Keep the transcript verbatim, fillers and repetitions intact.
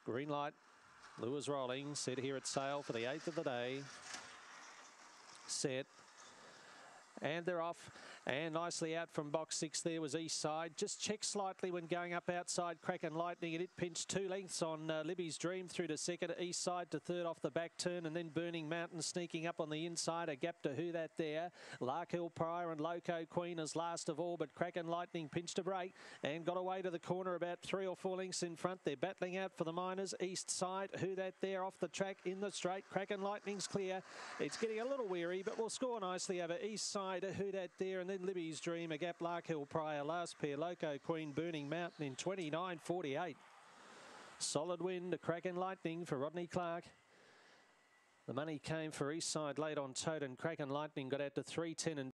Green light. Lures rolling. Set here at Sale for the eighth of the day. Set. And they're off, and nicely out from box six there was East Side. Just checked slightly when going up outside Kraken Lightning, and it pinched two lengths on uh, Libby's Dream through to second, East Side to third off the back turn, and then Burning Mountain sneaking up on the inside. A gap to Who That there. Lark Hill Prior and Loco Queen as last of all, but Kraken Lightning pinched a break and got away to the corner about three or four lengths in front. They're battling out for the minors. East Side, Who That there off the track in the straight. Kraken Lightning's clear. It's getting a little weary, but will score nicely over East Side. Who That there, and then Libby's Dream, a gap Lark Hill Prior, last pair Loco Queen, Burning Mountain in twenty-nine forty-eight. Solid win to Kraken Lightning for Rodney Clark. The money came for East Side late on Toad, and Kraken Lightning got out to three ten and